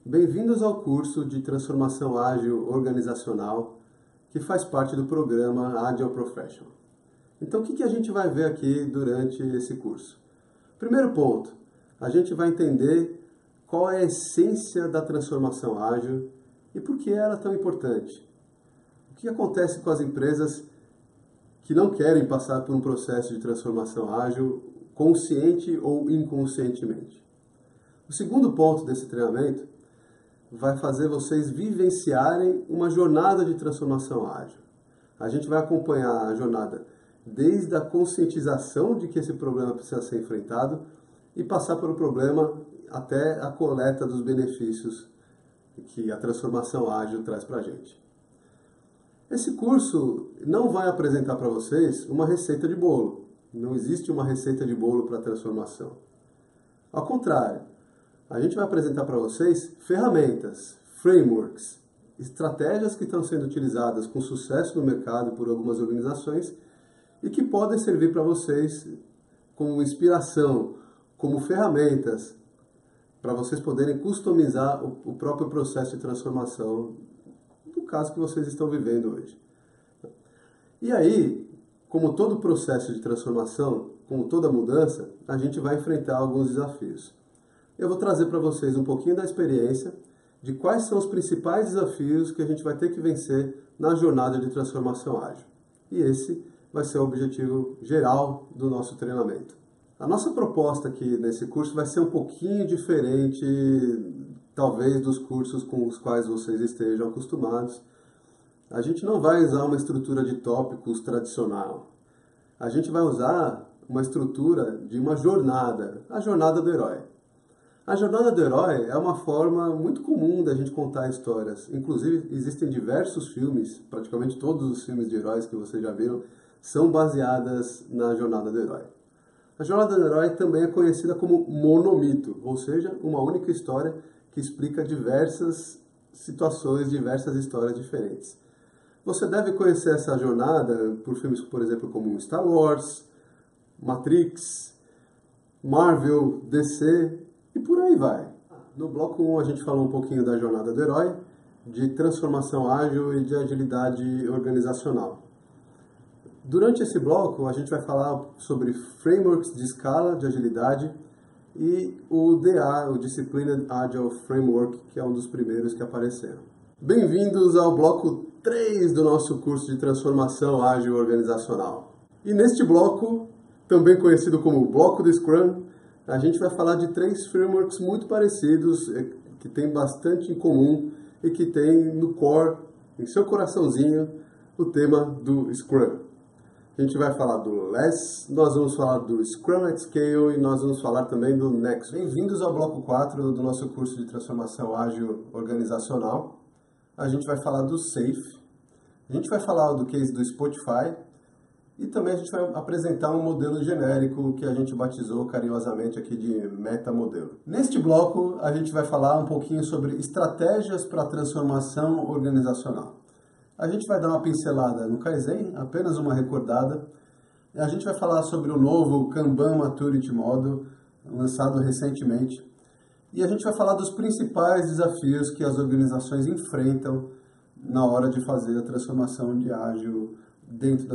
Bem-vindos ao curso de Transformação Ágil Organizacional, que faz parte do programa Agile Professional. Então, o que a gente vai ver aqui durante esse curso? Primeiro ponto, a gente vai entender qual é a essência da transformação ágil e por que ela é tão importante. O que acontece com as empresas que não querem passar por um processo de transformação ágil, consciente ou inconscientemente. O segundo ponto desse treinamento vai fazer vocês vivenciarem uma jornada de transformação ágil. A gente vai acompanhar a jornada desde a conscientização de que esse problema precisa ser enfrentado e passar pelo problema até a coleta dos benefícios que a transformação ágil traz para a gente. Esse curso não vai apresentar para vocês uma receita de bolo. Não existe uma receita de bolo para a transformação. Ao contrário, a gente vai apresentar para vocês ferramentas, frameworks, estratégias que estão sendo utilizadas com sucesso no mercado por algumas organizações e que podem servir para vocês como inspiração, como ferramentas para vocês poderem customizar o próprio processo de transformação no caso que vocês estão vivendo hoje. E aí, como todo processo de transformação, como toda mudança, a gente vai enfrentar alguns desafios. Eu vou trazer para vocês um pouquinho da experiência de quais são os principais desafios que a gente vai ter que vencer na jornada de transformação ágil. E esse vai ser o objetivo geral do nosso treinamento. A nossa proposta aqui nesse curso vai ser um pouquinho diferente, talvez, dos cursos com os quais vocês estejam acostumados. A gente não vai usar uma estrutura de tópicos tradicional. A gente vai usar uma estrutura de uma jornada, a jornada do herói. A jornada do herói é uma forma muito comum da gente contar histórias. Inclusive, existem diversos filmes, praticamente todos os filmes de heróis que vocês já viram, são baseadas na jornada do herói. A jornada do herói também é conhecida como monomito, ou seja, uma única história que explica diversas situações, diversas histórias diferentes. Você deve conhecer essa jornada por filmes, por exemplo, como Star Wars, Matrix, Marvel, DC e por aí vai. No bloco 1 a gente falou um pouquinho da jornada do herói, de transformação ágil e de agilidade organizacional. Durante esse bloco a gente vai falar sobre frameworks de escala de agilidade e o DA, o Disciplined Agile Framework, que é um dos primeiros que apareceram. Bem-vindos ao bloco 3 do nosso curso de transformação ágil organizacional. E neste bloco, também conhecido como bloco do Scrum, a gente vai falar de 3 frameworks muito parecidos, que têm bastante em comum e que tem no core, em seu coraçãozinho, o tema do Scrum. A gente vai falar do Less, nós vamos falar do Scrum at Scale e nós vamos falar também do Next. Bem-vindos ao bloco 4 do nosso curso de transformação ágil organizacional. A gente vai falar do SAFe, a gente vai falar do case do Spotify e também a gente vai apresentar um modelo genérico que a gente batizou carinhosamente aqui de metamodelo. Neste bloco, a gente vai falar um pouquinho sobre estratégias para transformação organizacional. A gente vai dar uma pincelada no Kaizen, apenas uma recordada. A gente vai falar sobre o novo Kanban Maturity Model, lançado recentemente. E a gente vai falar dos principais desafios que as organizações enfrentam na hora de fazer a transformação de ágil dentro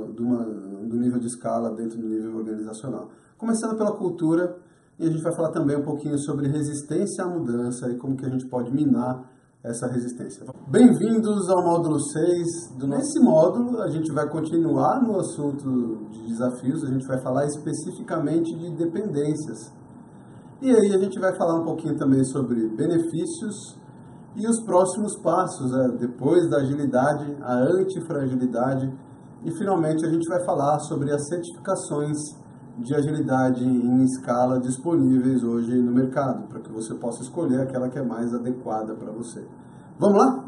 do nível de escala, dentro do nível organizacional. Começando pela cultura, e a gente vai falar também um pouquinho sobre resistência à mudança e como que a gente pode minar essa resistência. Bem-vindos ao módulo 6. Nesse módulo, a gente vai continuar no assunto de desafios, a gente vai falar especificamente de dependências. E aí a gente vai falar um pouquinho também sobre benefícios e os próximos passos, depois da agilidade, a antifragilidade. E finalmente a gente vai falar sobre as certificações de agilidade em escala disponíveis hoje no mercado, para que você possa escolher aquela que é mais adequada para você. Vamos lá?